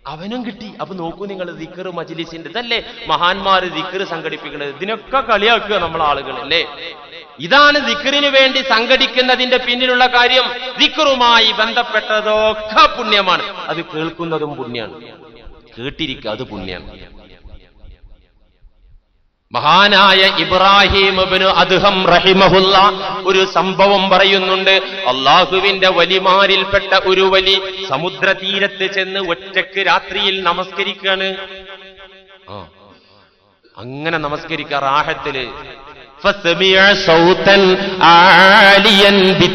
അവനും കിട്ടി. അപ്പൊ നോക്കൂ നിങ്ങൾ, ദിക്ർ മജ്ലിസിന്റെ ഇതല്ലേ മഹാന്മാര് ദിക്ർ സംഘടിപ്പിക്കുന്നത്. ഇതിനൊക്കെ കളിയാക്കുക നമ്മളെ ആളുകൾ അല്ലേ. ഇതാണ് ദിക്റിന് വേണ്ടി സംഘടിക്കുന്നതിന്റെ പിന്നിലുള്ള കാര്യം. ദിക്റുമായി ബന്ധപ്പെട്ടതൊക്കെ പുണ്യമാണ്. അത് കേൾക്കുന്നതും പുണ്യാണ്, കേട്ടിരിക്കുക അത് പുണ്യാണ്. മഹാനായ ഇബ്രാഹിം ഇബ്നു അദ്ഹം റഹിമഹുല്ല ഒരു സംഭവം പറയുന്നുണ്ട്. അള്ളാഹുവിന്റെ വലിമാരിൽപ്പെട്ട ഒരു വലി സമുദ്രതീരത്ത് ചെന്ന് ഒറ്റക്ക് രാത്രിയിൽ നമസ്കരിക്കാണ്. അങ്ങനെ നമസ്കരിക്കുക റാഹത്തില്. فسمع صوتا عاليا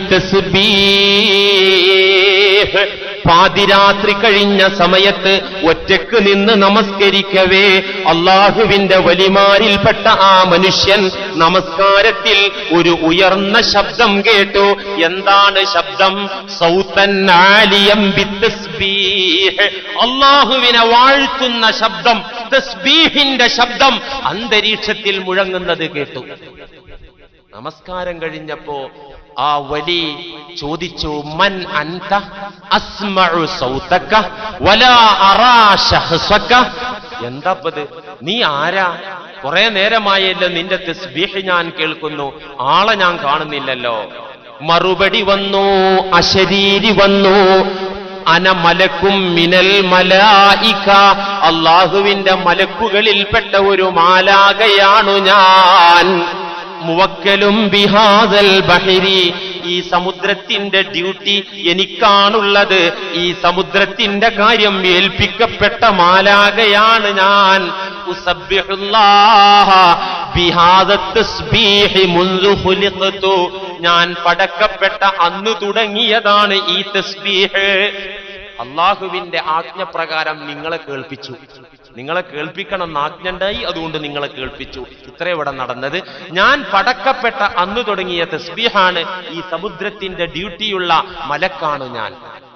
بالتسبيح. പാതിരാത്രി കഴിഞ്ഞ സമയത്ത് ഒറ്റക്ക് നിന്ന് നമസ്കരിക്കവേ അള്ളാഹുവിന്റെ വലിമാരിൽപ്പെട്ട ആ മനുഷ്യൻ നമസ്കാരത്തിൽ ഒരു ഉയർന്ന ശബ്ദം കേട്ടു. എന്താണ് ശബ്ദം? സൗതൻ ആലിയം ബിത്തസ്ബീഹ്. അള്ളാഹുവിനെ വാഴ്ത്തുന്ന ശബ്ദം, തസ്ബീഹിന്റെ ശബ്ദം അന്തരീക്ഷത്തിൽ മുഴങ്ങുന്നത് കേട്ടു. നമസ്കാരം കഴിഞ്ഞപ്പോ ആ വലി ചോദിച്ചു, മൻ അൻത അസ്മഉ സൗതക വലാ അറാ ശഹ്സക. എന്താപ്പത്, നീ ആരാ? കുറെ നേരമായല്ലോ നിന്റെ തസ്ബീഹ് ഞാൻ കേൾക്കുന്നു, ആളെ ഞാൻ കാണുന്നില്ലല്ലോ. മറുപടി വന്നു, അശരീരി വന്നു, അന മലക്കും മിനൽ മലായിക. അല്ലാഹുവിന്റെ മലക്കുകളിൽപ്പെട്ട ഒരു മാലാകയാണു ഞാൻ. മുവക്കലും ബിഹാദൽ ബഹരി. ഈ സമുദ്രത്തിന്റെ ഡ്യൂട്ടി എനിക്കാണുള്ളത്. ഈ സമുദ്രത്തിന്റെ കാര്യം ഏൽപ്പിക്കപ്പെട്ട മാലാകയാണ് ഞാൻ. ഉസബ്ബിഹുല്ലാഹ ബിഹാദത് തസ്ബീഹി മുൻദു ഖുലിഖതു. ഞാൻ പടക്കപ്പെട്ട അന്ന് തുടങ്ങിയതാണ് ഈ തസ്ബീഹ്. അള്ളാഹുവിന്റെ ആജ്ഞപ്രകാരം നിങ്ങളെ കേൾപ്പിച്ചു. നിങ്ങളെ കേൾപ്പിക്കണം ആജ്ഞണ്ടായി, അതുകൊണ്ട് നിങ്ങളെ കേൾപ്പിച്ചു. ഇത്രേ ഇവിടെ നടന്നത്. ഞാൻ പടക്കപ്പെട്ട അന്ന് തുടങ്ങിയ തസ്ബീഹാണ്. ഈ സമുദ്രത്തിന്റെ ഡ്യൂട്ടിയുള്ള മലക്കാണ് ഞാൻ.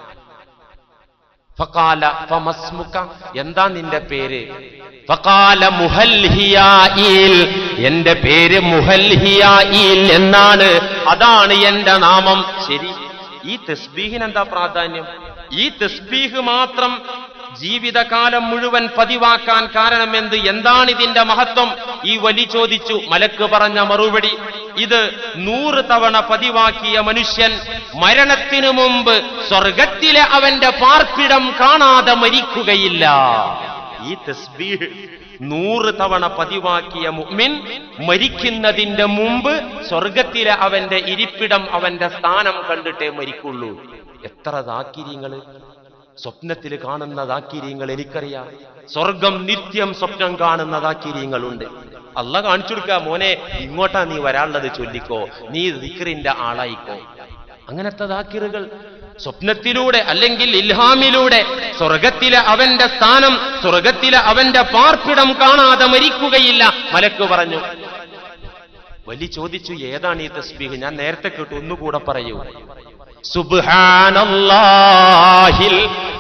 ഫഖാല ഫമസ്മുക. എന്താ നിന്റെ പേര്? ഫഖാല മുഹൽഹിയായിൽ. എന്റെ പേര് മുഹൽഹിയായിൽ എന്നാണ്, അതാണ് എന്റെ നാമം. ശരി, ഈ തസ്ബീഹിന് എന്താ പ്രാധാന്യം? ഈ തസ്ബീഹ് മാത്രം ജീവിതകാലം മുഴുവൻ പതിവാക്കാൻ കാരണം എന്ത്? എന്താണ് ഇതിന്റെ മഹത്വം? ഈ വലി ചോദിച്ചു. മലക്ക് പറഞ്ഞ മറുപടി, ഇത് 100 തവണ പതിവാക്കിയ മനുഷ്യൻ മരണത്തിനു മുമ്പ് സ്വർഗത്തിലെ അവന്റെ പാർപ്പിടം കാണാതെ മരിക്കുകയില്ല. ഈ തസ്ബീഹ് 100 തവണ പതിവാക്കിയ മുഅ്മിൻ മരിക്കുന്നതിന്റെ മുമ്പ് സ്വർഗത്തിലെ അവന്റെ ഇരിപ്പിടം, അവന്റെ സ്ഥാനം കണ്ടിട്ടേ മരിക്കുള്ളൂ. എത്ര ദാക്കിര്യങ്ങള് സ്വപ്നത്തിൽ കാണുന്ന ദാക്കിര്യങ്ങൾ എനിക്കറിയാം. സ്വർഗം നിത്യം സ്വപ്നം കാണുന്ന ദാക്കിര്യങ്ങളുണ്ട്. അല്ലാഹ് കാണിച്ചു കൊടുക്കുക, മോനെ ഇങ്ങോട്ടാ നീ വരാനുള്ളത്, ചൊല്ലിക്കോ, നീ ദിക്റിന്റെ ആളായിക്കോ. അങ്ങനത്തെ ദാക്കിറുകൾ സ്വപ്നത്തിലൂടെ അല്ലെങ്കിൽ ഇൽഹാമിലൂടെ സ്വർഗത്തിലെ അവന്റെ സ്ഥാനം, സ്വർഗത്തിലെ അവന്റെ പാർപ്പിടം കാണാതെ മരിക്കുകയില്ല. മലക്ക് പറഞ്ഞു. വലി ചോദിച്ചു, ഏതാണ് ഈ തസ്ബീഹ്? ഞാൻ നേരത്തെ കേട്ടു, ഒന്നുകൂടെ പറയൂ. സുബ്ഹാനല്ലാഹിൽ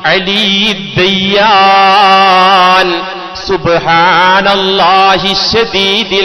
അലിയ്യിദ്ദയ്യാൻ സുബ്ഹാനല്ലാഹി ശദീദിൽ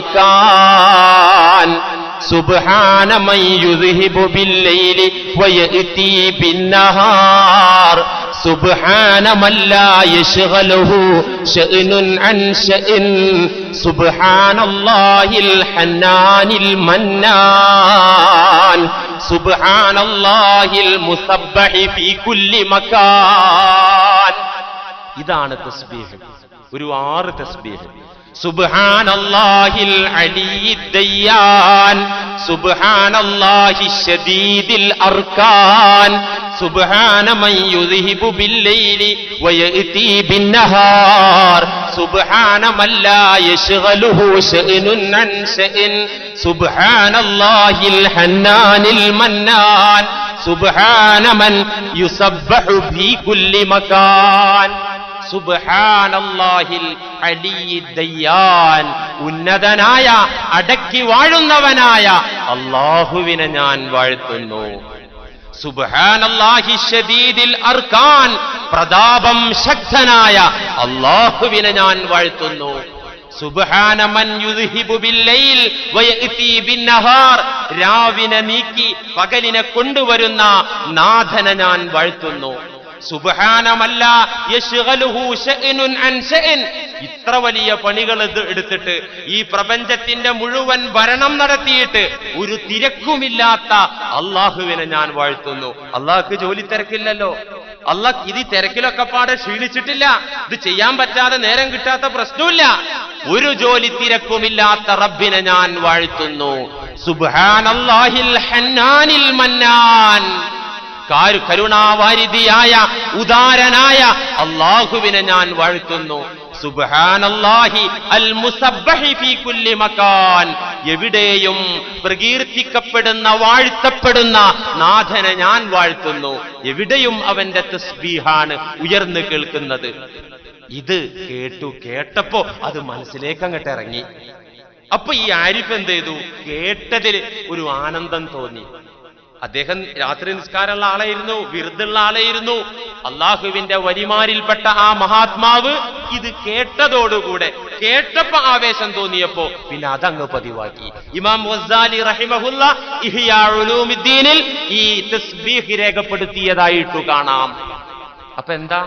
അർകാൻ സുബ്ഹാന മൻ യുദ്ഹിബു ബില്ലൈലി വയഅതി ബിന്നഹാർ സുബ്ഹാന മൻ ലാ യശ്ഗലുഹു ശഅ്നുൻ അൻ ശഅ്ൻ സുബ്ഹാനല്ലാഹിൽ ഹന്നാനിൽ മന്നാൻ സുബ്ഹാനല്ലാഹിൽ മുസബ്ബഹി ഫീ കുല്ലി മകാൻ. ഇതാണ് തസ്ബീഹ്. ഒരു 6 തസ്ബീഹ്. സുബ്ഹാനല്ലാഹിൽ അലിയ്യിദ്ദയ്യാൻ സുബ്ഹാനല്ലാഹി ശദീദിൽ അർകാൻ സുബ്ഹാന മൻ യുദ്ഹിബു ബില്ലൈലി വയഅതി ബിന്നഹാർ സുബ്ഹാന മൻ ലാ യശ്ഗലുഹു ശഅ്നുൻ അൻ ശഅ്ൻ സുബ്ഹാനല്ലാഹിൽ ഹന്നാനിൽ മന്നാൻ സുബ്ഹാന മൻ യുസബ്ബഹു ഫീ കുല്ലി മകാൻ. സുബ്ഹാനല്ലാഹിൽ അലിയ്യിദ്ദയ്യാൻ, ഉന്നതനായ അടക്കി വാഴുന്നവനായ അല്ലാഹുവിനെ ഞാൻ വാഴ്ത്തുന്നു. സുബ്ഹാനല്ലാഹി ശദീദിൽ അർകാൻ, പ്രതാപം ശക്തനായ അല്ലാഹുവിനെ ഞാൻ വാഴ്ത്തുന്നു. സുബ്ഹാന മൻ യുദ്ഹിബു ബില്ലൈൽ വയഅതി ബിന്നഹാർ, രാവിനെ നീക്കി പകലിനെ കൊണ്ടുവരുന്ന നാഥനെ ഞാൻ വാഴ്ത്തുന്നു. സുബ്ഹാനമല്ല യശ്ഗലുഹു ശഅ്നുൻ അൻ ശഅ്ൻ. ഇത്ര വലിയ പണികൾ എടുത്തിട്ട് ഈ പ്രപഞ്ചത്തിന്റെ മുഴുവൻ ഭരണം നടത്തിയിട്ട് ഒരു തിരക്കുമില്ലാത്ത അള്ളാഹുവിനെ ഞാൻ വാഴ്ത്തുന്നു. അള്ളാഹ്ക്ക് ജോലി തിരക്കില്ലല്ലോ. അള്ളാഹ് ഇത് തിരക്കിലൊക്കെ പാടെ ക്ഷീണിച്ചിട്ടില്ല. ഇത് ചെയ്യാൻ പറ്റാതെ നേരം കിട്ടാത്ത പ്രശ്നമില്ല. ഒരു ജോലി തിരക്കുമില്ലാത്ത റബ്ബിനെ ഞാൻ വാഴ്ത്തുന്നു. സുബ്ഹാനല്ലാഹിൽ ഹന്നാനിൽ മന്നാൻ. കരുണാവാരിധിയായ ഉദാരനായ അള്ളാഹുവിനെ ഞാൻ വാഴ്ത്തുന്നു. സുബ്ഹാനല്ലാഹി അൽ മുസബ്ബഹി ഫീ കുല്ലി മകാൻ. എവിടെയും പ്രകീർത്തിക്കപ്പെടുന്ന വാഴ്ത്തപ്പെടുന്ന നാഥനെ ഞാൻ വാഴ്ത്തുന്നു. എവിടെയും അവന്റെ തസ്ബീഹാണ് ഉയർന്നു കേൾക്കുന്നത്. ഇത് കേട്ടപ്പോ അത് മനസ്സിലേക്ക് അങ്ങോട്ട് ഇറങ്ങി. അപ്പൊ ഈ ആരിഫ് എന്ത് ചെയ്തു? കേട്ടതിൽ ഒരു ആനന്ദം തോന്നി. അദ്ദേഹം രാത്രി നിസ്കാരമുള്ള ആളായിരുന്നു, വിറുതുള്ള ആളായിരുന്നു. അള്ളാഹുവിന്റെ വരിമാരിൽപ്പെട്ട ആ മഹാത്മാവ് ഇത് കേട്ടതോടുകൂടെ, കേട്ടപ്പോ ആവേശം തോന്നിയപ്പോ പിന്നെ അതങ്ങ് പതിവാക്കി. ഇമാം ഗസ്സാലി റഹിമഹുല്ല ഇഹ്യാ ഉലൂമുദ്ദീനിൽ ഈ തസ്ബീഹ് രേഖപ്പെടുത്തിയതായിട്ട് കാണാം. അപ്പൊ എന്താ?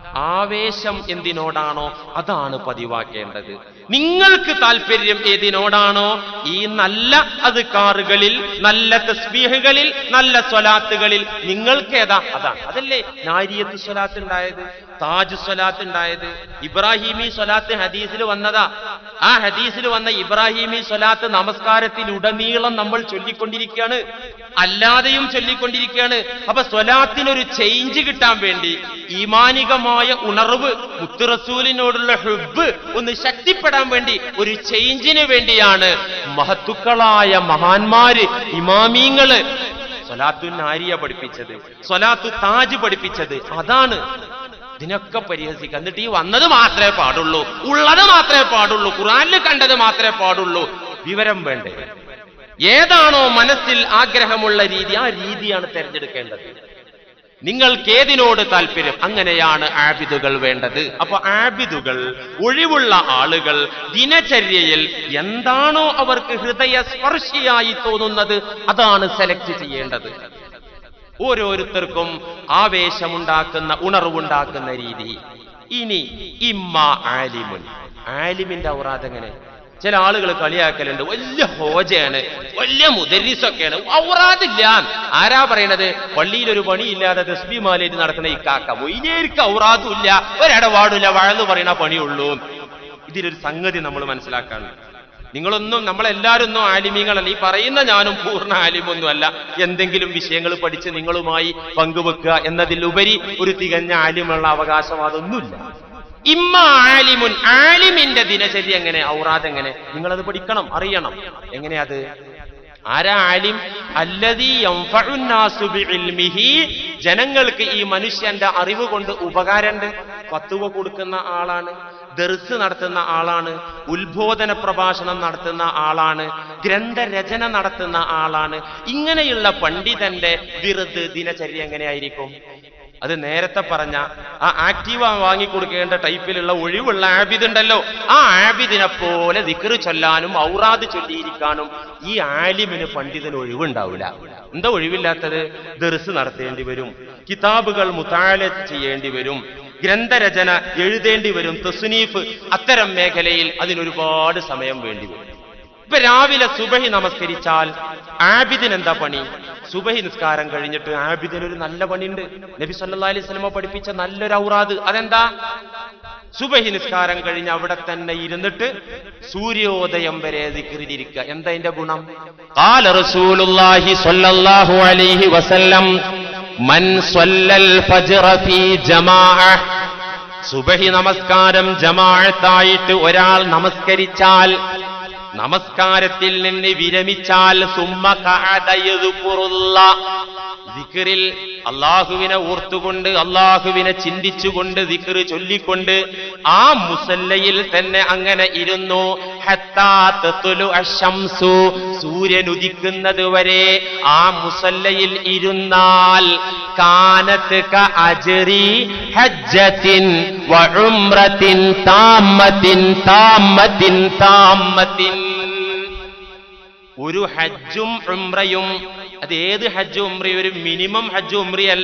ആവേശം എന്തിനോടാണോ അതാണ് പതിവാക്കേണ്ടത്. നിങ്ങൾക്ക് താല്പര്യം ഏതിനോടാണോ ഈ നല്ല അദ്കാറുകളിൽ, നല്ല തസ്ബീഹുകളിൽ, നല്ല സ്വലാത്തുകളിൽ നിങ്ങൾക്ക് ഏതാ അതാണ്. അതല്ലേ നാരിയത്ത് സ്വലാത്ത് ഉണ്ടായത്, താജ് സ്വലാത്ത് ഉണ്ടായത്, ഇബ്രാഹിമി സ്വലാത്ത് ഹദീസിൽ വന്നതാ. ആ ഹദീസിൽ വന്ന ഇബ്രാഹിമി സ്വലാത്ത് നമസ്കാരത്തിലുടനീളം നമ്മൾ ചൊല്ലിക്കൊണ്ടിരിക്കുകയാണ്, അല്ലാതെയും ചൊല്ലിക്കൊണ്ടിരിക്കുകയാണ്. അപ്പൊ സ്വലാത്തിനൊരു ചേഞ്ച് കിട്ടാൻ വേണ്ടി, ഈമാനികമായ ഉണർവ്, മുത്ത് റസൂലിനോടുള്ള ഹുബ്ബ് ഒന്ന് ശക്തിപ്പെടാൻ വേണ്ടി, ഒരു ചേഞ്ചിന് വേണ്ടിയാണ് മഹത്തുക്കളായ മഹാന്മാര്, ഇമാമീങ്ങള് സ്വലാത്തു നാരിയ പഠിപ്പിച്ചത്, സ്വലാത്തു താജ് പഠിപ്പിച്ചത്. അതാണ്. ഇതിനൊക്കെ പരിഹസിക്കുക. എന്നിട്ട് ഈ വന്നത് മാത്രമേ പാടുള്ളൂ, ഉള്ളത് മാത്രമേ പാടുള്ളൂ, ഖുർആനിൽ കണ്ടത് മാത്രമേ പാടുള്ളൂ. വിവരം വേണ്ടേ? ഏതാണോ മനസ്സിൽ ആഗ്രഹമുള്ള രീതി, ആ രീതിയാണ് തിരഞ്ഞെടുക്കേണ്ടത്. നിങ്ങൾക്ക് ഏതിനോട് താല്പര്യം, അങ്ങനെയാണ് ആബിദുകൾ വേണ്ടത്. അപ്പൊ ആബിദുകൾ, ഒഴിവുള്ള ആളുകൾ ദിനചര്യയിൽ എന്താണോ അവർക്ക് ഹൃദയസ്പർശിയായി തോന്നുന്നത് അതാണ് സെലക്ട് ചെയ്യേണ്ടത്. ഓരോരുത്തർക്കും ആവേശമുണ്ടാക്കുന്ന, ഉണർവുണ്ടാക്കുന്ന രീതി. ഇനി ഇമ്മ ആലിമുൻ, ആലിമിന്റെ ഔറാദ് എങ്ങനെ? ചില ആളുകൾ കളിയാക്കലുണ്ട്, വലിയ ഹോജയാണ്, വലിയ മുദരിസൊക്കെയാണ്, ഔറാദില്ല. ആരാ പറയണത്? പള്ളിയിലൊരു പണിയില്ലാതെ തസ്ബീഹ് നടക്കുന്ന ഇക്കാക്ക. മൊയ്നേർക്ക് ഔറാദും ഇല്ല, ഒരിടപാടില്ല, വഴന്നു പറയണ പണിയുള്ളൂ. ഇതിലൊരു സംഗതി നമ്മൾ മനസ്സിലാക്കാണ്. നിങ്ങളൊന്നും, നമ്മളെല്ലാവരും ഒന്നും ആലിമീങ്ങളല്ല. ഈ പറയുന്ന ഞാനും പൂർണ്ണ ആലിമൊന്നും അല്ല. എന്തെങ്കിലും വിഷയങ്ങൾ പഠിച്ച് നിങ്ങളുമായി പങ്കുവെക്കുക എന്നതിലുപരി ഒരു തികഞ്ഞ ആലിമുള്ള അവകാശം അതൊന്നുമില്ല. ഇമ്മ ആലിമുൻ, ആലിമിന്റെ ദിനചര്യ എങ്ങനെ, ഔറാദ് എങ്ങനെ, നിങ്ങളത് പഠിക്കണം, അറിയണം. എങ്ങനെയത്? ആരാ ആലിം? അല്ലദീ യൻഫഉ നാസു ബിഇൽമിഹി, ജനങ്ങൾക്ക് ഈ മനുഷ്യന്റെ അറിവ് കൊണ്ട് ഉപകാരമുണ്ട്. ഫത്വ കൊടുക്കുന്ന ആളാണ്, ദർസ് നടത്തുന്ന ആളാണ്, ഉത്ബോധന പ്രഭാഷണം നടത്തുന്ന ആളാണ്, ഗ്രന്ഥരചന നടത്തുന്ന ആളാണ്. ഇങ്ങനെയുള്ള പണ്ഡിതന്റെ വിറുദ് ദിനചര്യ എങ്ങനെയായിരിക്കും? അത് നേരത്തെ പറഞ്ഞ ആ ആക്റ്റീവ വാങ്ങിക്കൊടുക്കേണ്ട ടൈപ്പിലുള്ള ഒഴിവുള്ള ആബിദ് ഉണ്ടല്ലോ, ആ ആബിദിനെ പോലെ ദിക്ർ ചൊല്ലാനും ഔറാദ് ചൊല്ലിയിരിക്കാനും ഈ ആലിമിന് പണ്ഡിതന് ഒഴിവുണ്ടാവില്ല. എന്താ ഒഴിവില്ലാത്തത്? ദർസ് നടത്തേണ്ടി വരും, കിതാബുകൾ മുതാല ചെയ്യേണ്ടി വരും, ഗ്രന്ഥരചന എഴുതേണ്ടി വരും, തസ്നീഫ്, അത്തരം മേഖലയിൽ അതിനൊരുപാട് സമയം വേണ്ടി വരും. ഇപ്പൊ രാവിലെ സുബഹി നമസ്കരിച്ചാൽ ആബിദിന് എന്താ പണി? സുബഹി നിസ്കാരം കഴിഞ്ഞിട്ട് ആബിദിന് ഒരു നല്ല പണിയുണ്ട്. നബി സല്ലല്ലാഹു അലൈഹി വസല്ലം പഠിപ്പിച്ച നല്ലൊരു ഔറാദ്. അതെന്താ? സുബഹി നിസ്കാരം കഴിഞ്ഞ് അവിടെ തന്നെ ഇരുന്നിട്ട് സൂര്യോദയം വരെ ദിക്റിലിരിക്കുക. എന്താ അതിന്റെ ഗുണം? ഖാല റസൂലുള്ളാഹി സ്വല്ലല്ലാഹു അലൈഹി വസല്ലം മൻ സ്വല്ലൽ ഫജ്റ ഫീ ജമാഅ, സുബഹി നമസ്കാരം ജമാഅത്തായിട്ട് ഒരാൾ നമസ്കരിച്ചാൽ, നമസ്കാരത്തിൽ നിന്ന് വിരമിച്ചാൽ, സുമ്മ ഖഅദ യദ്കുറുല്ലാഹ്, ദിക്റിൽ അല്ലാഹുവിനെ ഓർത്തുകൊണ്ട്, അല്ലാഹുവിനെ ചിന്തിച്ചുകൊണ്ട്, ദിക്ർ ചൊല്ലിക്കൊണ്ട് ആ മുസല്ലയിൽ തന്നെ അങ്ങനെ ഇരുന്നു. ഹത്താ തത്ലു അശംസു, സൂര്യൻ ഉദിക്കുന്നത് വരെ ആ മുസല്ലയിൽ ഇരുന്നാൽ, കാനത്ത് കഅജ്രി ഹജ്ജത്തിൻ വ ഉംറത്തിൻ താമ്മത്തിൻ താമ്മത്തിൻ താമ്മത്തിൻ, ഒരു ഹജ്ജും ഉംറയും അത് ഏത് ഹജ്ജ് ഉംറയും ഒരു മിനിമം ഹജ്ജ് ഉംറയല്ല,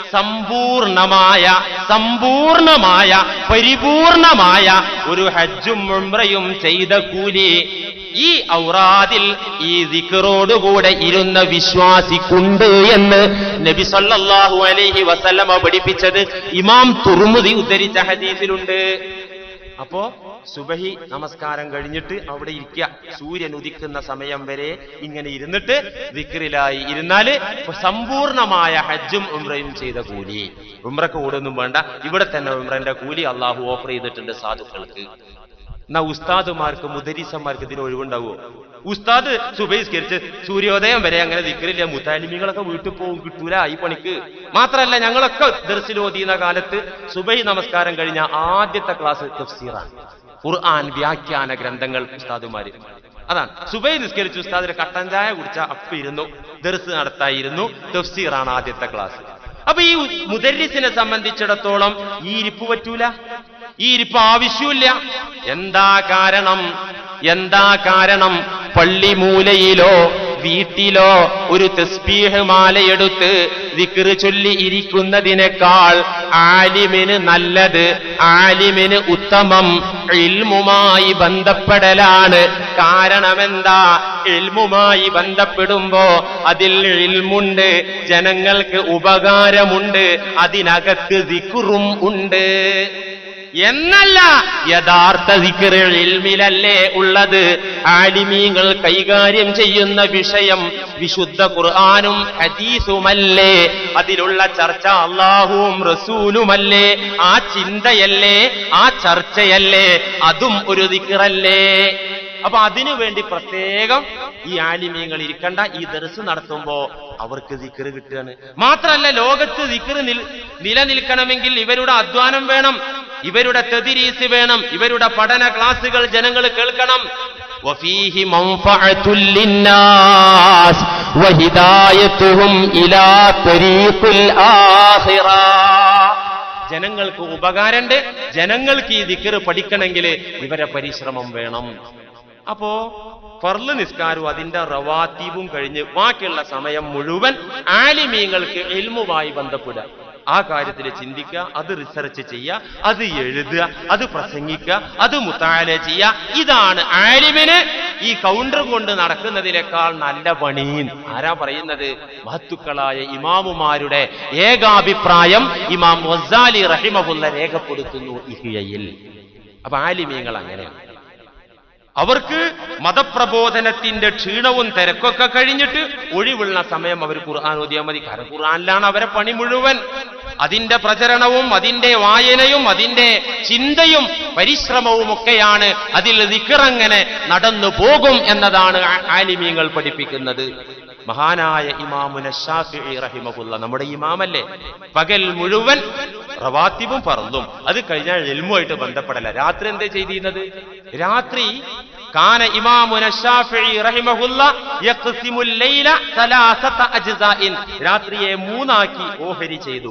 സമ്പൂർണമായ പരിപൂർണമായ ഒരു ഹജ്ജും ഉംറയും ചെയ്ത കൂലി ഈ ഔറാദിൽ ഈ ദിക്റോടുകൂടെ ഇരുന്ന വിശ്വാസിക്കുണ്ട് എന്ന് നബി സല്ലല്ലാഹു അലൈഹി വസല്ലമ പഠിപ്പിച്ചത് ഇമാം തുർമുദി ഉദ്ധരിച്ച ഹദീസിലുണ്ട്. അപ്പോ സുബഹി നമസ്കാരം കഴിഞ്ഞിട്ട് അവിടെ ഇരിക്കുക, സൂര്യൻ ഉദിക്കുന്ന സമയം വരെ ഇങ്ങനെ ഇരുന്നിട്ട് ദിക്റിലായി ഇരുന്നാല് സമ്പൂർണമായ ഹജ്ജും ഉംറയും ചെയ്ത കൂലി. ഉംറക്ക് കൂടൊന്നും വേണ്ട, ഇവിടെ തന്നെ ഉംറന്റെ കൂലി അള്ളാഹു ഓഫർ ചെയ്തിട്ടുണ്ട് സാധുക്കൾക്ക്. എന്നാ ഉസ്താദുമാർക്ക് മുദരിസന്മാർക്ക് ഇതിന് ഒഴിവുണ്ടാവുമോ? ഉസ്താദ് സുബഹിസ്കരിച്ച് സൂര്യോദയം വരെ അങ്ങനെ ദിക്റില്ല, മുതാലിമികളൊക്കെ വീട്ടിൽ പോകും, കിട്ടൂല ഈ പണിക്ക്. മാത്രമല്ല ഞങ്ങളൊക്കെ ദർസിൽ ഓതിയുന്ന കാലത്ത് സുബഹി നമസ്കാരം കഴിഞ്ഞ ആദ്യത്തെ ക്ലാസ് തഫ്സീറാണ്, ഖുർആൻ വ്യാഖ്യാന ഗ്രന്ഥങ്ങൾ ഉസ്താദുമാര്. അതാണ് സുബഹി നിസ്കരിച്ച് ഉസ്താദിന് കട്ടൻ ചായ കുടിച്ച അപ്പം ഇരുന്നു, ദർസ് നടത്തായിരുന്നു, തഫ്സീറാണ് ആദ്യത്തെ ക്ലാസ്. അപ്പൊ ഈ മുദരിസിനെ സംബന്ധിച്ചിടത്തോളം ഈ ഇരിപ്പ് പറ്റൂല, ഈ ഇരിപ്പ് ആവശ്യമില്ല. എന്താ കാരണം? പള്ളിമൂലയിലോ വീട്ടിലോ ഒരു തസ്ബീഹ് മാലയെടുത്ത് ദിക്ർ ചൊല്ലി ഇരിക്കുന്നതിനേക്കാൾ ആലിമിന് നല്ലത്, ആലിമിന് ഉത്തമം ഇൽമുമായി ബന്ധപ്പെടലാണ്. കാരണമെന്താ? ഇൽമുമായി ബന്ധപ്പെടുമ്പോ അതിൽ ഇൽമുണ്ട്, ജനങ്ങൾക്ക് ഉപകാരമുണ്ട്, അതിനകത്ത് ദിക്റും ഉണ്ട് എന്നല്ല. യഥാർത്ഥ ദിക്ർ ഇൽമിലല്ലേ ഉള്ളത്. ആലിമീങ്ങൾ കൈകാര്യം ചെയ്യുന്ന വിഷയം വിശുദ്ധ ഖുർആനും ഹദീസുമല്ലേ, അതിലുള്ള ചർച്ച അല്ലാഹുവും റസൂലുമല്ലേ, ആ ചിന്തയല്ലേ, ആ ചർച്ചയല്ലേ, അതും ഒരു ദിക്റല്ലേ. അപ്പൊ അതിനു വേണ്ടി പ്രത്യേകം ഈ ആലിമീങ്ങൾ ഇരിക്കണ്ട. ഈ ദർസ് നടത്തുമ്പോ അവർക്ക് ദിക്ർ കിട്ടുകയാണ്. മാത്രമല്ല, ലോകത്ത് ദിക്ർ നിലനിൽക്കണമെങ്കിൽ ഇവരുടെ അധ്വാനം വേണം, ഇവരുടെ തദ്രീസ് വേണം, ഇവരുടെ പഠന ക്ലാസുകൾ ജനങ്ങൾ കേൾക്കണം. വഫീഹി മൻഫഅത്തുൽ ലിന്നാസ് വഹിദായത്തുഹും ഇലാ തരീഖിൽ ആഖിറ. ജനങ്ങൾക്ക് ഉപകാരമുണ്ട്, ജനങ്ങൾക്ക് ഈ ദിക്ർ പഠിക്കണമെങ്കിൽ ഇവരെ പരിശ്രമം വേണം. അപ്പോ ഫർള് നിസ്കാരവും അതിന്റെ റവാത്തീബും കഴിഞ്ഞ് ബാക്കിയുള്ള സമയം മുഴുവൻ ആലിമീങ്ങൾക്ക് ഇൽമുമായി ബന്ധപ്പെടുക, ആ കാര്യത്തിൽ ചിന്തിക്കുക, അത് റിസർച്ച് ചെയ്യുക, അത് എഴുതുക, അത് പ്രസംഗിക്കുക, അത് മുതാല ചെയ്യുക. ഇതാണ് ആലിമിന് ഈ കൗണ്ടർ കൊണ്ട് നടക്കുന്നതിനേക്കാൾ നല്ല പണി. ആരാ പറയുന്നത്? മഹത്തുക്കളായ ഇമാമുമാരുടെ ഏകാഭിപ്രായം ഇമാം ഗസാലി റഹിമഹുല്ല രേഖപ്പെടുത്തുന്നു ഇഹ്യയിൽ. അപ്പൊ ആലിമീങ്ങൾ അങ്ങനെയാണ്. അവർക്ക് മതപ്രബോധനത്തിന്റെ ക്ഷീണവും തിരക്കൊക്കെ കഴിഞ്ഞിട്ട് ഒഴിവുള്ള സമയം അവർ ഖുർആൻ ഓതിയാൽ മതി. കാരണം ഖുർആനിലാണ് അവരെ പണി മുഴുവൻ. അതിന്റെ പ്രചരണവും അതിന്റെ വായനയും അതിന്റെ ചിന്തയും പരിശ്രമവും ഒക്കെയാണ്. അതിൽ ദിക്റങ്ങനെ നടന്നു പോകും എന്നതാണ് ആലിമീങ്ങൾ പഠിപ്പിക്കുന്നത്. മഹാനായ ഇമാമുന ശാഫിഈ റഹിമഹുല്ല നമ്മുടെ ഇമാമല്ലേ, പകൽ മുഴുവൻ റവാത്തിബും ഫർളും, അത് കഴിഞ്ഞാൽ ഇൽമുമായിട്ട് ബന്ധപ്പെടല. രാത്രി എന്താ ചെയ്തിരുന്നത്? രാത്രി കാന ഇമാമുന ശാഫിഈ റഹിമഹുല്ല യഖ്സിമുൽ ലൈല സലാസത അജ്സാഇൻ, രാത്രിയെ മൂന്നാക്കി ഓഹരി ചെയ്തു,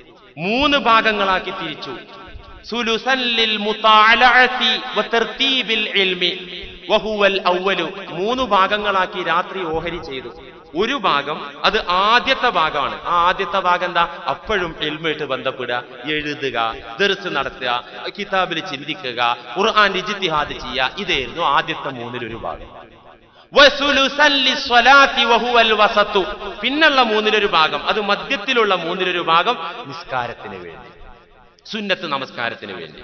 3 ഭാഗങ്ങളാക്കി തിരിച്ചു. സുലുസൻ ലിൽ മുതാലഅതി വതർതീബിൽ ഇൽമി വഹുവൽ അവ്വലു, 3 ഭാഗങ്ങളാക്കി രാത്രി ഓഹരി ചെയ്തു. ഒരു ഭാഗം അത് ആദ്യത്തെ ഭാഗമാണ്. ആ ആദ്യത്തെ ഭാഗം എന്താ? അപ്പോഴും ഇൽമായിട്ട് ബന്ധപ്പെടുക, എഴുതുക, ദർസ് നടത്തുക, കിതാബിൽ ചിന്തിക്കുക, ഖുർആൻ ഇജ്തിഹാദ് ചെയ്യുക. ഇതായിരുന്നു ആദ്യത്തെ 3-1 ഭാഗം. പിന്നുള്ള 3-1 ഭാഗം, അത് മധ്യത്തിലുള്ള 3-1 ഭാഗം നിസ്കാരത്തിന് വേണ്ടി, സുന്നത്ത് നമസ്കാരത്തിന് വേണ്ടി.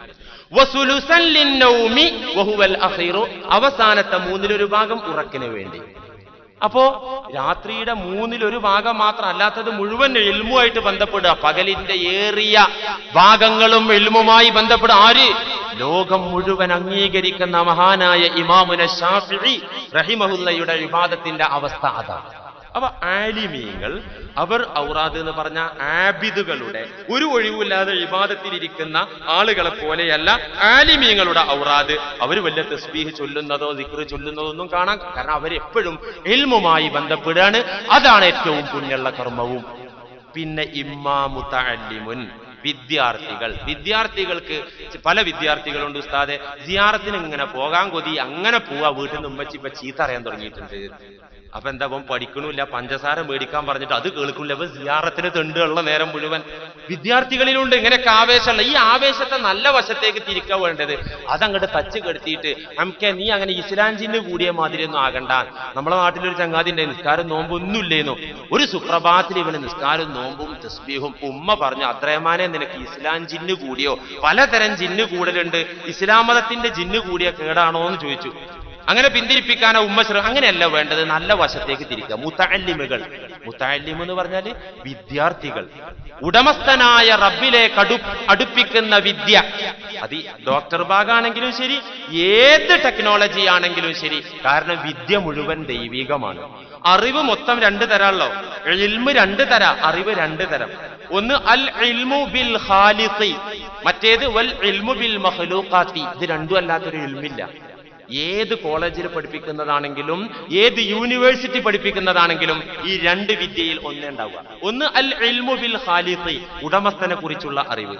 അവസാനത്തെ 3-1 ഭാഗം ഉറക്കിന് വേണ്ടി. അപ്പോ രാത്രിയുടെ 3-1 ഭാഗം മാത്രം അല്ലാത്തത് മുഴുവൻ ഇൽമുമായിട്ട് ബന്ധപ്പെടുക. പകലിന്റെ ഏറിയ ഭാഗങ്ങളും ഇൽമുമായി ബന്ധപ്പെടുക. ആര്? ലോകം മുഴുവൻ അംഗീകരിക്കുന്ന മഹാനായ ഇമാമുന ശാഫിഈ റഹിമഹുല്ലയുടെ ഇബാദത്തിന്റെ അവസ്ഥ അതാണ്. അപ്പൊ ആലിമീങ്ങൾ അവർ ഔറാദ് എന്ന് പറഞ്ഞ ആബിദുകളുടെ ഒരു ഒഴിവില്ലാതെ ഇബാദത്തിലിരിക്കുന്ന ആളുകളെ പോലെയല്ല ആലിമീങ്ങളുടെ ഔറാദ്. അവർ വലിയ തസ്ബീഹ് ചൊല്ലുന്നതോ ദിക്ർ ചൊല്ലുന്നതോ ഒന്നും കാണാൻ, കാരണം അവരെപ്പോഴും ഇൽമുമായി ബന്ധപ്പെടുകയാണ്. അതാണ് ഏറ്റവും പുണ്യമുള്ള കർമ്മവും. പിന്നെ ഇമ്മാ മുതഅല്ലിമുൻ, വിദ്യാർത്ഥികൾക്ക് പല വിദ്യാർത്ഥികളുണ്ട്. ഉസ്താദെ, സിയാറത്തിന് ഇങ്ങനെ പോകാൻ കൊതി, അങ്ങനെ പോവാ, വീട്ടിൽ നിന്ന് ഉമ്മച്ചി ഇപ്പൊ ചീത്ത അറിയാൻ തുടങ്ങിയിട്ടുണ്ട്. അപ്പൊ എന്താ പഠിക്കണില്ല, പഞ്ചസാര മേടിക്കാൻ പറഞ്ഞിട്ട് അത് കേൾക്കണില്ല, അപ്പൊ സിയാറത്തിന് തെണ്ടുള്ള നേരം മുഴുവൻ. വിദ്യാർത്ഥികളിലുണ്ട് ഇങ്ങനെയൊക്കെ ആവേശമുള്ള. ഈ ആവേശത്തെ നല്ല വശത്തേക്ക് തിരിക്കാൻ വേണ്ടത് അതങ്ങോട്ട് തച്ച് കെടുത്തിയിട്ട് നമുക്ക് നീ അങ്ങനെ ഇസ്ലാഞ്ചിന് കൂടിയ മാതിരി ഒന്നും ആകണ്ട. നമ്മളെ നാട്ടിലൊരു ചങ്ങാതിന്റെ നിസ്കാരം നോമ്പൊന്നും ഇല്ലേന്നു. ഒരു സുപ്രഭാതത്തിൽ ഇവന് നിസ്കാരം നോമ്പും തസ്ബീഹും. ഉമ്മ പറഞ്ഞു, അത്രയമാനെ നിനക്ക് ഇസ്ലാം ജിന്ന് കൂടിയോ? പലതരം ജിന്ന് കൂടലുണ്ട്, ഇസ്ലാം മതത്തിന്റെ ജിന്ന് കൂടിയ കേടാണോ എന്ന് ചോദിച്ചു. അങ്ങനെ പിന്തിരിപ്പിക്കാനോ ഉമ്മ അങ്ങനെയല്ല വേണ്ടത്, നല്ല വശത്തേക്ക് തിരിക്കുക. മുതഅല്ലിമുകൾ, മുതഅല്ലിം എന്ന് പറഞ്ഞാല് വിദ്യാർത്ഥികൾ, ഉടമസ്ഥനായ റബ്ബിലേക്ക് അടുപ്പിക്കുന്ന വിദ്യ. അത് ഡോക്ടർ ഭാഗമാണെങ്കിലും ശരി, ഏത് ടെക്നോളജി ആണെങ്കിലും ശരി. കാരണം വിദ്യ മുഴുവൻ ദൈവികമാണ്. അറിവ് മൊത്തം 2 തരമല്ലോ. ഇൽമ് 2 തരം, അറിവ് 2 തരം. ഒന്ന് അൽ ഇൽമു ബിൽ ഖാലിഖി, മറ്റേത് വൽ ഇൽമു ബിൽ മഖ്ലൂഖാത്തി. ഇത് രണ്ടും അല്ലാത്തൊരു ഇൽമില്ല. ഏത് കോളേജിൽ പഠിപ്പിക്കുന്നതാണെങ്കിലും ഏത് യൂണിവേഴ്സിറ്റി പഠിപ്പിക്കുന്നതാണെങ്കിലും ഈ 2 വിദ്യയിൽ ഒന്നേ ഉണ്ടാവുക. ഒന്ന് അൽ ഇൽമു ബിൽ ഖാലിഖി, ഉടമസ്ഥനെ കുറിച്ചുള്ള അറിവ്.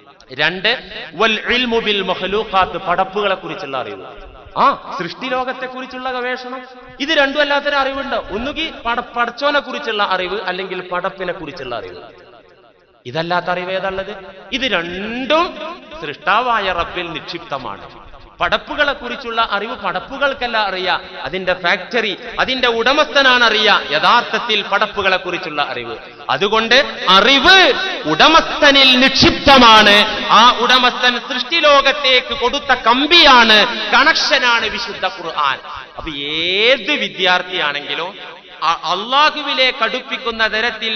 2 വൽ ഇൽമു ബിൽ മഖ്ലൂഖാത്ത്, പടപ്പുകളെ കുറിച്ചുള്ള അറിവ്. സൃഷ്ടി ലോകത്തെ കുറിച്ചുള്ള ഗവേഷണം. ഇത് രണ്ടും അല്ലാത്തൊരു അറിവുണ്ട്. ഒന്നുകിൽ പടച്ചോനെ കുറിച്ചുള്ള അറിവ്, അല്ലെങ്കിൽ പടപ്പിനെ കുറിച്ചുള്ള അറിവ്. ഇതല്ലാത്ത അറിവ് ഏതാണുള്ളത്? ഇത് രണ്ടും സൃഷ്ടാവായ റബ്ബിൽ നിക്ഷിപ്തമാണ്. പടപ്പുകളെ കുറിച്ചുള്ള അറിവ് പടപ്പുകൾക്കല്ല അറിയാ, അതിന്റെ ഫാക്ടറി, അതിന്റെ ഉടമസ്ഥനാണ് അറിയാ യഥാർത്ഥത്തിൽ പടപ്പുകളെ കുറിച്ചുള്ള അറിവ്. അതുകൊണ്ട് അറിവ് ഉടമസ്ഥനിൽ നിക്ഷിപ്തമാണ്. ആ ഉടമസ്ഥൻ സൃഷ്ടിലോകത്തേക്ക് കൊടുത്ത കമ്പിയാണ്, കണക്ഷനാണ് വിശുദ്ധ ഖുർആൻ. അപ്പൊ ഏത് വിദ്യാർത്ഥിയാണെങ്കിലും അള്ളാഹുവിലേക്ക് അടുപ്പിക്കുന്ന തരത്തിൽ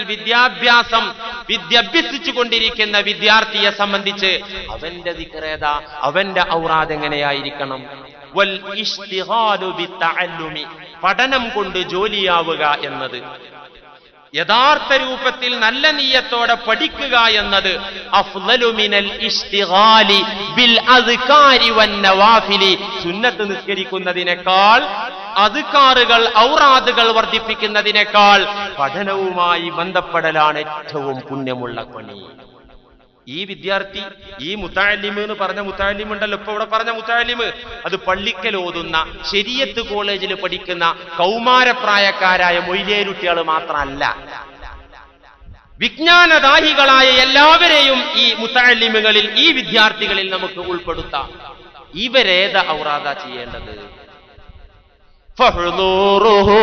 വിദ്യാഭ്യസിച്ചു കൊണ്ടിരിക്കുന്ന വിദ്യാർത്ഥിയെ സംബന്ധിച്ച് അവന്റെ ദിക്റേതാ, അവന്റെ ഔറാദ് എങ്ങനെയായിരിക്കണം? വൽ ഇശ്തിഗാലു ബിത്തഅല്ലുമി, പഠനം കൊണ്ട് ജോലിയാവുക എന്നത്, യഥാർത്ഥ രൂപത്തിൽ നല്ല നിയ്യത്തോടെ പഠിക്കുക എന്നത് അഫ്ളലു മിനൽ ഇശ്തിഗാലി ബിൽ അദ്കാരി വൻ നവാഫിലി, സുന്നത്ത് നിസ്കരിക്കുന്നതിനേക്കാൾ, അദ്കാറുകൾ ഔറാദുകൾ വർദ്ധിപ്പിക്കുന്നതിനേക്കാൾ പഠനവുമായി ബന്ധപ്പെടലാണ് ഏറ്റവും പുണ്യമുള്ള പണി. ഈ വിദ്യാർത്ഥി, ഈ മുതഅല്ലിം എന്ന് പറഞ്ഞ മുതഅല്ലിം ഉണ്ടല്ലോ, ഇപ്പൊ ഇവിടെ പറഞ്ഞ മുതഅല്ലിം, അത് പള്ളിക്കൽ ഓതുന്ന, ശരീഅത്ത് കോളേജിൽ പഠിക്കുന്ന കൗമാരപ്രായക്കാരായ മൊയ്ലിയേരുട്ടികൾ മാത്രമല്ല, വിജ്ഞാനദാഹികളായ എല്ലാവരെയും ഈ മുതഅല്ലിമുകളിൽ, ഈ വിദ്യാർത്ഥികളിൽ നമുക്ക് ഉൾപ്പെടുത്താം. ഇവരേത ഔറാദ ചെയ്യേണ്ടത്? ഫഹ്ദൂറുഹു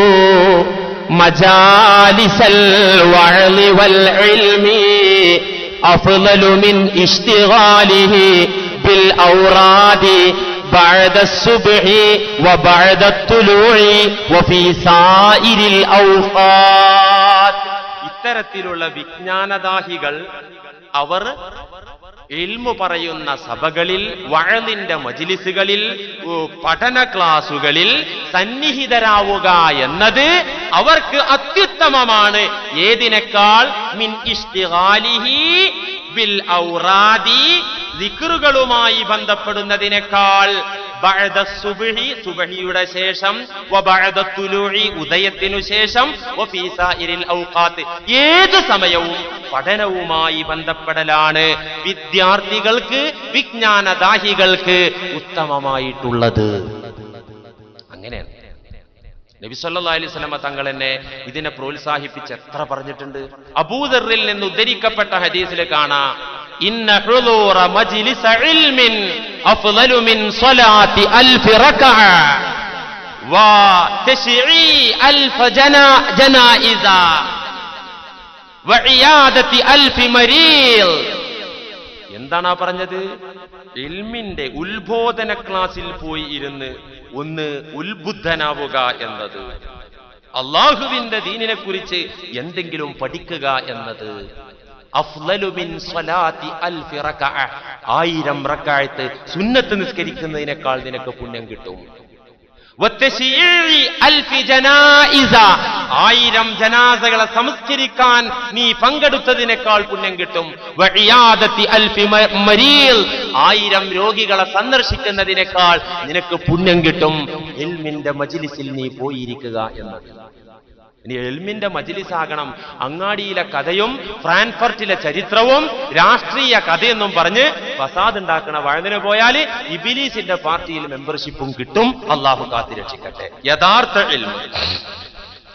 മജാലിസൽ വഅലി വൽ ഇൽമി അഫ്ളലു മിൻ ഇശ്തിഗാലിഹി ബിൽ ഔറാദി ബഅദ അസ്സുബ്ഹി വബഅദ അത്തുലൂഇ വഫീ സായിരിൽ ഔഖാത്ത്. ഇത്തരത്തിലുള്ള വിജ്ഞാനദാഹികൾ അവർ ഇൽമു പറയുന്ന സഭകളിൽ, വഅലിന്റെ മജ്ലിസുകളിൽ, പഠന ക്ലാസുകളിൽ സന്നിഹിതരാവുക എന്നത് അവർക്ക് അത്യുത്തമമാണ്. ഏതിനേക്കാൾ? മിൻ ഇശ്തിഗാലിഹി ബിൽ ഔറാദി, ദിക്റുകളുമായി ബന്ധപ്പെടുന്നതിനേക്കാൾ. ബഅദ സുബ്ഹി, സുബ്ഹിയുടെ ശേഷം, വബഅദ തുലൂഇ, ഉദയത്തിനു ശേഷം, വഫീ സായിരിൽ ഔഖാത്ത്, ഏത് സമയവും പഠനവുമായി ബന്ധപ്പെടലാണ് വിദ്യാർത്ഥികൾക്ക്, വിജ്ഞാനദാഹികൾക്ക് ഉത്തമമായിട്ടുള്ളത്. അങ്ങനെയാണ് നബി സല്ലല്ലാഹു അലൈഹി വസല്ലം തങ്ങൾ എന്നെ ഇതിനെ പ്രോത്സാഹിപ്പിച്ച് എത്ര പറഞ്ഞിട്ടുണ്ട്. അബൂദറിൽ നിന്ന് ഉദ്ധരിക്കപ്പെട്ട ഹദീസിൽ കാണാം, ഇന്ന ഹുളൂറ മജ്ലിസ ഇൽമിൻ അഫ്ളലു മിൻ സ്വലാത്തി അൽഫി റകഅ വ തശ്ഈ അൽഫ ജനായിസ വ ഇയാദത്തി അൽഫി മരീൽ. എന്താണ് പറഞ്ഞത്? ഇൽമിന്റെ ഉത്ബോധന ക്ലാസ്സിൽ പോയി ഇരുന്ന് ഒന്ന് ഉത്ബുദ്ധനാവുക എന്നത്, അള്ളാഹുവിന്റെ ദീനിനെ കുറിച്ച് എന്തെങ്കിലും പഠിക്കുക എന്നത്. അഫ്ളലു മിൻ സ്വലാത്തി അൽഫി റകഅ, 1000 റക്അത്ത് സുന്നത്ത് നിസ്കരിക്കുന്നതിനേക്കാൾ നിനക്ക് പുണ്യം കിട്ടും. വത്തശ്ഈഇ അൽഫി ജനായിസ, 1000 ജനാസകളെ സംസ്കരിക്കാൻ നീ പങ്കെടുത്തതിനേക്കാൾ പുണ്യം കിട്ടും. വഇയാദത്തി അൽഫി മരീൽ, 1000 രോഗികളെ സന്ദർശിക്കുന്നതിനേക്കാൾ നിനക്ക് പുണ്യം കിട്ടും. ഇൽമിന്റെ മജ്ലിസിൽ നീ പോയിരിക്കുക എന്നത്. ഇനി എൽമിന്റെ മജ്ലിസാകണം അങ്ങാടിയിലെ കഥയും ഫ്രാൻഫർട്ടിലെ ചരിത്രവും രാഷ്ട്രീയ കഥയെന്നും പറഞ്ഞ് ഫസാദ് ഉണ്ടാക്കണ വഴുതിന് പോയാൽ ഇബ്ലീസിന്റെ പാർട്ടിയിൽ മെമ്പർഷിപ്പും കിട്ടും. അള്ളാഹു കാത്തിരക്ഷിക്കട്ടെ. യഥാർത്ഥ ഇൽമ്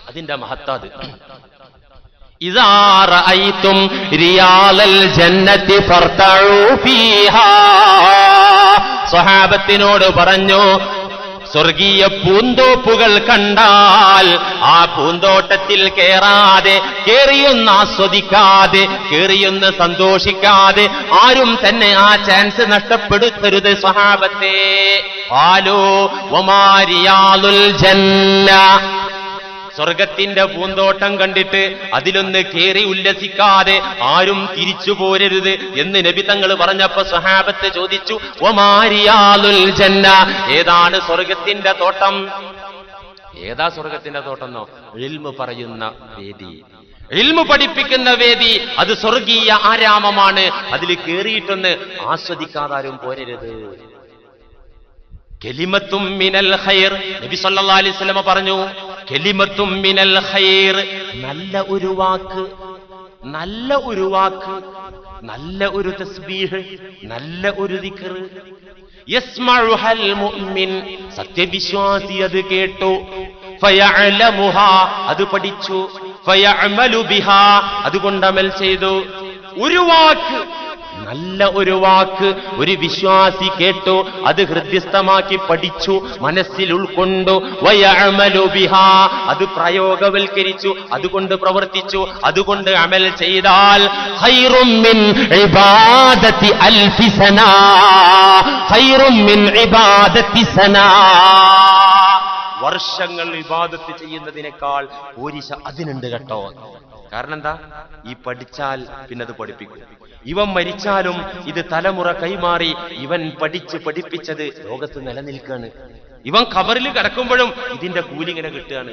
അതിന്റെ മഹത്താത്. ഇദാ റഅയ്തും റിയാലൽ ജന്നത്തി ഫർതഉ ഫീഹാ. സ്വഹാബത്തിനോട് പറഞ്ഞു, സ്വർഗീയ പൂന്തോപ്പുകൾ കണ്ടാൽ ആ പൂന്തോട്ടത്തിൽ കേറാതെ, കേറിയൊന്ന് ആസ്വദിക്കാതെ, കേറിയൊന്ന് സന്തോഷിക്കാതെ ആരും തന്നെ ആ ചാൻസ് നഷ്ടപ്പെടുത്തരുത് സ്വഹാബത്തെ. ഖാലൂ വമാ റിയാലുൽ ജന്ന. സ്വർഗത്തിന്റെ പൂന്തോട്ടം കണ്ടിട്ട് അതിലൊന്ന് കേറി ഉല്ലസിക്കാതെ ആരും തിരിച്ചു പോരരുത് എന്ന് നബി തങ്ങൾ പറഞ്ഞപ്പോ സ്വഹാബത്ത് ചോദിച്ചു, വമാ റിയാലുൽ ജന്ന, ഏതാണ് സ്വർഗത്തിന്റെ തോട്ടം? ഏതാ സ്വർഗത്തിന്റെ തോട്ടം എന്നോ? ഇൽമു പറയുന്ന വേദി, ഇൽമു പഠിപ്പിക്കുന്ന വേദി, അത് സ്വർഗീയ ആരാമമാണ്. അതിൽ കേറിയിട്ടൊന്ന് ആസ്വദിക്കാതാരും പോരരുത്. കലിമത്തും മിനൽ ഖൈർ, നബി സല്ലല്ലാഹു അലൈഹി വസല്ലം പറഞ്ഞു, കലിമത്തും മിനൽ ഖൈർ, നല്ല ഒരു വാക്ക്, നല്ല ഒരു വാക്ക്, നല്ല ഒരു തസ്ബീഹ്, നല്ല ഒരു ദിക്ർ. യസ്മഉഹൽ മുഅ്മിൻ, സത്യവിശ്വാസി അത് കേട്ടു. ഫയഅലമുഹാ, അത് പഠിച്ചു. ഫയഅമലു ബിഹാ, അതുകൊണ്ട് അമൽ ചെയ്തു. ഒരു വാക്ക്, നല്ല ഒരു വാക്ക് ഒരു വിശ്വാസി കേട്ടു, അത് ഹൃദ്യസ്ഥമാക്കി പഠിച്ചു, മനസ്സിൽ ഉൾക്കൊണ്ടു. വയഅമലു ബിഹാ, അത് പ്രയോഗവൽക്കരിച്ചു, അതുകൊണ്ട് പ്രവർത്തിച്ചു, അതുകൊണ്ട് അമൽ ചെയ്താൽ ഖൈറും മിൻ ഇബാദത്തി അൽഫി സനാ, ഖൈറും മിൻ ഇബാദത്തി സനാ. വർഷങ്ങൾ ഇബാദത്ത് ചെയ്യുന്നതിനേക്കാൾ പോരിശ അതിനുണ്ട് കേട്ടോ. കാരണം എന്താ? ഈ പഠിച്ചാൽ പിന്നെ അത് പഠിപ്പിക്കും. ഇവൻ മരിച്ചാലും ഇത് തലമുറ കൈമാറി ഇവൻ പഠിച്ച് പഠിപ്പിച്ചത് ലോകത്ത് നിലനിൽക്കുകയാണ്. ഇവൻ ഖബറിൽ കിടക്കുമ്പോഴും ഇതിന്റെ കൂലി ഇങ്ങനെ കിട്ടുകയാണ്.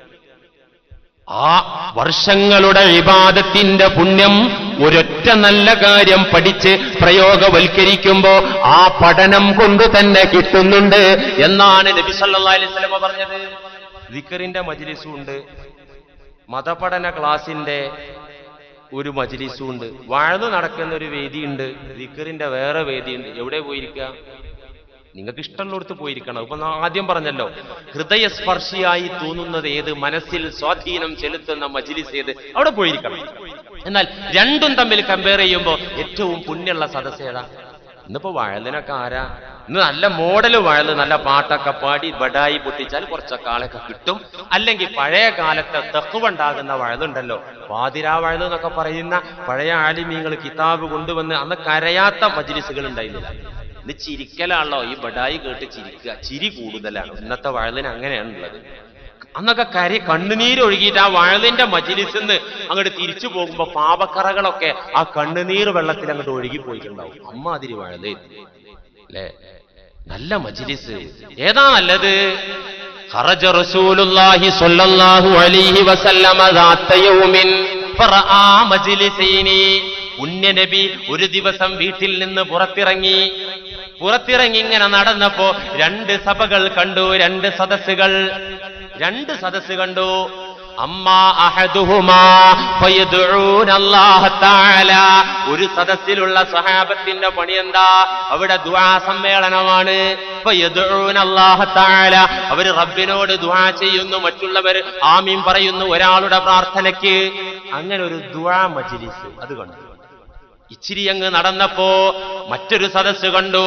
ആ വർഷങ്ങളുടെ ഇബാദത്തിന്റെ പുണ്യം ഒരൊറ്റ നല്ല കാര്യം പഠിച്ച് പ്രയോഗവൽക്കരിക്കുമ്പോ ആ പഠനം കൊണ്ട് തന്നെ കിട്ടുന്നുണ്ട് എന്നാണ് നബി സല്ലല്ലാഹു അലൈഹി വസല്ലം പറഞ്ഞത്. ദിക്റിന്റെ മജ്ലിസും ഉണ്ട്, മതപഠന ക്ലാസിന്റെ ഒരു മജ്ലിസും ഉണ്ട്, വഅദ് നടക്കുന്ന ഒരു വേദിയുണ്ട്, ദിക്റിന്റെ വേറെ വേദിയുണ്ട്. എവിടെ പോയിരിക്കുക? നിങ്ങൾക്ക് ഇഷ്ടമുള്ളിടത്ത് പോയിരിക്കണം. ഇപ്പൊ ആദ്യം പറഞ്ഞല്ലോ, ഹൃദയസ്പർശിയായി തോന്നുന്നത് ഏത്, മനസ്സിൽ സ്വാധീനം ചെലുത്തുന്ന മജ്ലിസ് ഏത്, അവിടെ പോയിരിക്കണം. എന്നാൽ രണ്ടും തമ്മിൽ കമ്പയർ ചെയ്യുമ്പോൾ ഏറ്റവും പുണ്യമുള്ള സദസ്സ് ഏതാ? ഇന്നിപ്പോ വയലിനൊക്കെ ആരാ? ഇന്ന് നല്ല മോഡല് വയല്, നല്ല പാട്ടൊക്കെ പാടി ബഡായി പൊട്ടിച്ചാൽ കുറച്ചൊക്കെ ആളൊക്കെ കിട്ടും. അല്ലെങ്കിൽ പഴയ കാലത്തെ തഖ്വ ഉണ്ടാകുന്ന വയലുണ്ടല്ലോ, പാതിരാ വയല് എന്നൊക്കെ പറയുന്ന പഴയ ആലിമീങ്ങൾ കിതാബ് കൊണ്ടുവന്ന് അന്ന് കരയാത്ത മജ്ലിസുകൾ ഉണ്ടായിരുന്നില്ല. ഇന്ന് ചിരിക്കലാണല്ലോ, ഈ ബഡായി കേട്ട് ചിരിക്കുക, ചിരി കൂടുതലാണ്. ഇന്നത്തെ വയലിന് അങ്ങനെയാണുള്ളത്. അന്നൊക്കെ കണ്ണുനീരൊഴുകിയിട്ട് ആ വയലിന്റെ മജ്ലിസിന്ന് അങ്ങോട്ട് തിരിച്ചു പോകുമ്പോ പാപക്കറകളൊക്കെ ആ കണ്ണുനീർ വെള്ളത്തിൽ അങ്ങോട്ട് ഒഴുകിപ്പോയിട്ടുണ്ടാവും. അമ്മാതിരി വയല് അല്ലേ? നല്ല മജ്ലിസ് ഏതാ നല്ലത്? ഖറജ റസൂലുള്ളാഹി സ്വല്ലല്ലാഹു അലൈഹി വസല്ലമ ദാത്ത യൗമിൻ ഫറആ മജ്ലിസൈനി. പുണ്യ നബി ഒരു ദിവസം വീട്ടിൽ നിന്ന് പുറത്തിറങ്ങി ഇങ്ങനെ നടന്നപ്പോ രണ്ട് സഭകൾ കണ്ടു, രണ്ട് സദസ്സ് കണ്ടു. അമ്മാ അഹദുഹുമാ ഫയദ്ഊന അല്ലാഹ തആല. ഒരു സദസ്സിലുള്ള സ്വഹാബത്തിന്റെ പണി എന്താ? അവിടെ ദുആ സമ്മേളനമാണ്. ഫയദ്ഊന അല്ലാഹ തആല, അവർ റബ്ബിനോട് ദുആ ചെയ്യുന്നു, മറ്റുള്ളവർ ആമീൻ പറയുന്നു ഒരാളുടെ പ്രാർത്ഥനയ്ക്ക്. അങ്ങനെ ഒരു ദുആ മജ്ലിസ് അത് കണ്ടു. ഇച്ചിരി അങ്ങ് നടന്നപ്പോ മറ്റൊരു സദസ്സ് കണ്ടു.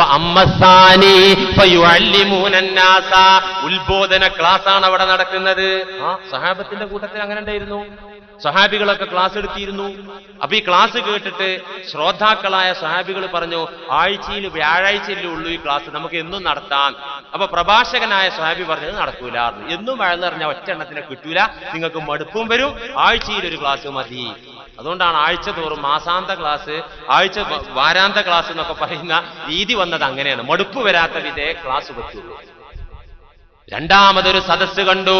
ഉത്ബോധന ക്ലാസ് ആണ് അവിടെ നടക്കുന്നത്. സഹാബത്തിന്റെ കൂട്ടത്തിൽ അങ്ങനെ ഉണ്ടായിരുന്നു. സഹാബികളൊക്കെ ക്ലാസ് എടുത്തിരുന്നു. അപ്പൊ ഈ ക്ലാസ് കേട്ടിട്ട് ശ്രോതാക്കളായ സഹാബികൾ പറഞ്ഞു, ആഴ്ചയിൽ വ്യാഴാഴ്ചയിലേ ഉള്ളൂ ഈ ക്ലാസ്, നമുക്ക് എന്നും നടത്താം. അപ്പൊ പ്രഭാഷകനായ സഹാബി പറഞ്ഞത് നടക്കൂല, എന്നും വഴന്ന് പറഞ്ഞാൽ ഒറ്റ എണ്ണത്തിനെ കിട്ടൂല, നിങ്ങൾക്ക് മടുപ്പും വരും, ആഴ്ചയിൽ ഒരു ക്ലാസ് മതി. അതുകൊണ്ടാണ് ആഴ്ച തോറും മാസാന്ത ക്ലാസ്, വാരാന്ത ക്ലാസ് എന്നൊക്കെ പറയുന്ന രീതി വന്നത് അങ്ങനെയാണ്. മടുപ്പ് വരാത്ത വിധേ ക്ലാസ് പറ്റുള്ളൂ. രണ്ടാമതൊരു സദസ്സ് കണ്ടു.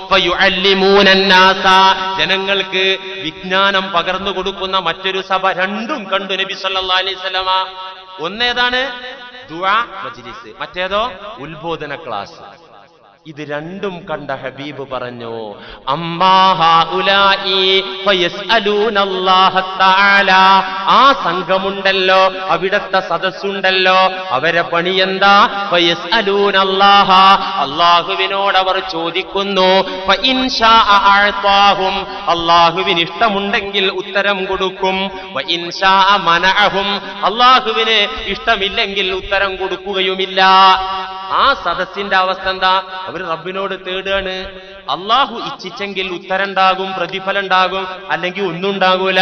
ജനങ്ങൾക്ക് വിജ്ഞാനം പകർന്നു കൊടുക്കുന്ന മറ്റൊരു സഭ രണ്ടും കണ്ടു നബി സല്ലല്ലാഹു അലൈഹി വസല്ലമ. ഒന്നേതാണ്? ദുആ മജ്ലിസ്, മറ്റേതോ ഉത്ബോധന ക്ലാസ്. ഇത് രണ്ടും കണ്ട ഹബീബ് പറഞ്ഞു, അമ്മാ ഹഉലാഇ ഫയസ്അലൂനല്ലാഹ തആല, ആ സംഘമുണ്ടല്ലോ, അവിടത്തെ സദസ്സുണ്ടല്ലോ, അവരെ പണി എന്താ? ഫയസ്അലൂനല്ലാഹ, അല്ലാഹുവിനോട് അവർ ചോദിക്കുന്നു. ഫഇൻ ശാഅ അഅതാഹും, അല്ലാഹുവിന് ഇഷ്ടമുണ്ടെങ്കിൽ ഉത്തരം കൊടുക്കും. വഇൻ ശാഅ മനഅഹും, അല്ലാഹുവിന് ഇഷ്ടമില്ലെങ്കിൽ ഉത്തരം കൊടുക്കുകയുമില്ല. ആ സദസ്സിന്റെ അവസ്ഥ എന്താ? അവർ റബ്ബിനോട് തേടുകയാണ്. അള്ളാഹു ഇച്ഛിച്ചെങ്കിൽ ഉത്തരം ഉണ്ടാകും, പ്രതിഫലം ഉണ്ടാകും, അല്ലെങ്കിൽ ഒന്നും ഉണ്ടാകൂല.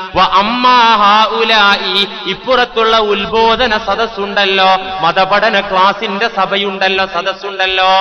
ഇപ്പുറത്തുള്ള ഉത്ബോധന സദസ്സുണ്ടല്ലോ, മതപഠന ക്ലാസിന്റെ സഭയുണ്ടല്ലോ, സദസ്സുണ്ടല്ലോ,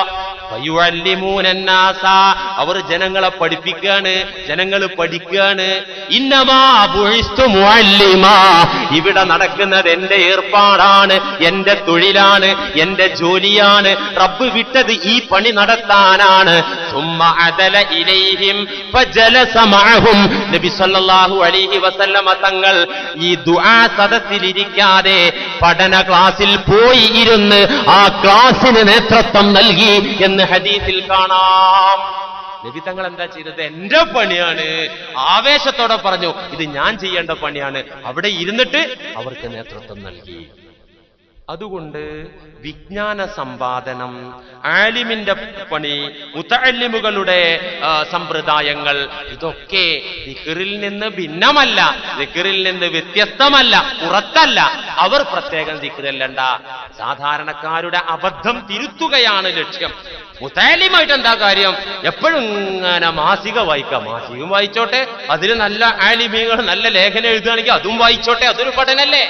അവർ ജനങ്ങളെ പഠിപ്പിക്കുകയാണ്, ജനങ്ങൾ പഠിക്കുകയാണ്. ഇന്നമാ ബുഇസ്തു മുഅല്ലിമാ, ഇവിടെ നടക്കുന്നത് എന്റെ ഏർപ്പാടാണ്, എന്റെ തൊഴിലാണ്, എന്റെ ജോലിയാണ്. റബ്ബ് വിട്ടത് ഈ പണി നടത്താനാണ്. സുമ്മ അദല ഇലൈഹിം ഫജലസ മഅഹും, നബി സല്ലല്ലാഹു അലൈഹി വസല്ലമ തങ്ങൾ ഈ ദുആ സദസ്സിലിരിക്കാതെ പഠന ക്ലാസ്സിൽ പോയി ഇരുന്ന് ആ ക്ലാസ്സിന് നേതൃത്വം നൽകി എന്ന് ഹദീസിൽ കാണാം. നബി തങ്ങൾ എന്താ ചെയ്തത്? എന്റെ പണിയാണ്, ആവേശത്തോടെ പറഞ്ഞു, ഇത് ഞാൻ ചെയ്യേണ്ട പണിയാണ്. അവിടെ ഇരുന്നിട്ട് അവർക്ക് നേതൃത്വം നൽകി. അതുകൊണ്ട് വിജ്ഞാന സമ്പാദനം, ആലിമിന്റെ പണി, മുതഅല്ലിമുകളുടെ സമ്പ്രദായങ്ങൾ, ഇതൊക്കെ ദിക്റിൽ നിന്ന് ഭിന്നമല്ല, ദിക്റിൽ നിന്ന് വ്യത്യസ്തമല്ല, പുറത്തല്ല. അവർ പ്രത്യേകം ദിക്റല്ലണ്ട, സാധാരണക്കാരുടെ അബദ്ധം തിരുത്തുകയാണ് ലക്ഷ്യം. മുതഅല്ലിമായിട്ട് എന്താ കാര്യം? എപ്പോഴും ഇങ്ങനെ മാസിക വായിക്കാം. മാസികം വായിച്ചോട്ടെ, അതിൽ നല്ല ആലിമീങ്ങൾ നല്ല ലേഖനം എഴുതുകയാണെങ്കിൽ അതും വായിച്ചോട്ടെ, അതൊരു പഠനല്ലേ.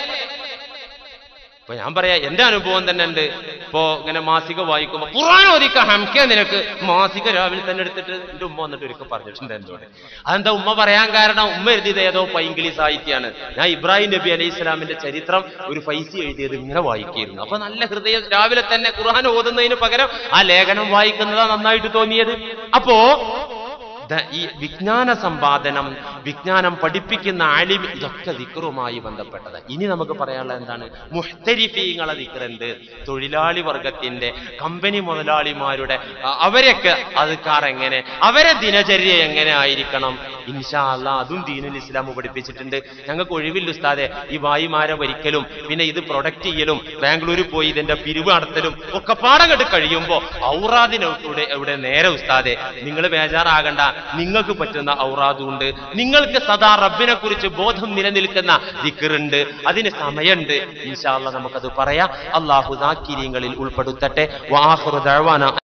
ഇപ്പൊ ഞാൻ പറയാ, എന്റെ അനുഭവം തന്നെ ഉണ്ട്. ഇപ്പോ ഇങ്ങനെ മാസിക വായിക്കുമ്പോ ഖുർആൻ ഓതിക്കാം ഹംക്കെ, നിനക്ക് മാസിക രാവിലെ തന്നെ എടുത്തിട്ട് എന്റെ ഉമ്മ വന്നിട്ട് ഒരിക്കൽ പറഞ്ഞിട്ടുണ്ട് എന്നോട്. അതെന്താ ഉമ്മ പറയാൻ കാരണം? ഉമ്മ എഴുതിയത് ഏതോ പൈങ്കിളി സാഹിത്യമാണ്. ഞാൻ ഇബ്രാഹിം നബി അലൈഹി ഇസ്ലാമിന്റെ ചരിത്രം ഒരു ഫൈസി എഴുതിയത് ഇങ്ങനെ വായിക്കായിരുന്നു. അപ്പൊ നല്ല ഹൃദയം, രാവിലെ തന്നെ ഖുർആൻ ഓതുന്നതിന് പകരം ആ ലേഖനം വായിക്കുന്നതാ നന്നായിട്ട് തോന്നിയത്. അപ്പോ ഈ വിജ്ഞാന സമ്പാദനം, വിജ്ഞാനം പഠിപ്പിക്കുന്ന ആലിം, ഇതൊക്കെ ദിക്റുമായി ബന്ധപ്പെട്ടത്. ഇനി നമുക്ക് പറയാനുള്ളത് എന്താണ്? മുഹ്തരിഫീങ്ങളെ ദിക്റുണ്ട്. തൊഴിലാളി വർഗത്തിന്റെ, കമ്പനി മുതലാളിമാരുടെ, അവരൊക്കെ അതുക്കാർ എങ്ങനെ, അവരെ ദിനചര്യ എങ്ങനെ ആയിരിക്കണം? ഇൻഷാ അല്ലാഹ് അതും ദീനുൽ ഇസ്ലാം പഠിപ്പിച്ചിട്ടുണ്ട്. ഞങ്ങൾക്ക് ഒഴിവില്ല ഉസ്താദെ ഈ ഭായിമാരെ ഭരിക്കലും പിന്നെ ഇത് പ്രൊഡക്റ്റ് ചെയ്യലും ബാംഗ്ലൂരിൽ പോയി ഇതിന്റെ പിരിവ് നടത്തലും ഒക്കെ പാഠം കെട്ട് കഴിയുമ്പോ ഔറാദിനൂടെ എവിടെ നേരെ ഉസ്താദെ, നിങ്ങൾ ബേജാറാകണ്ട, നിങ്ങൾക്ക് പറ്റുന്ന ഔറാദുണ്ട്. നിങ്ങൾക്ക് സദാ റബ്ബിനെ കുറിച്ച് ബോധം നിലനിൽക്കുന്ന ദിക്റുണ്ട്, അതിന് സമയമുണ്ട്. ഇൻഷാ അല്ലാഹ് നമുക്കത് പറയാം. അല്ലാഹു ദാക്കിരീങ്ങളിൽ ഉൾപ്പെടുത്തട്ടെ. വആഖിറു ദഅവാന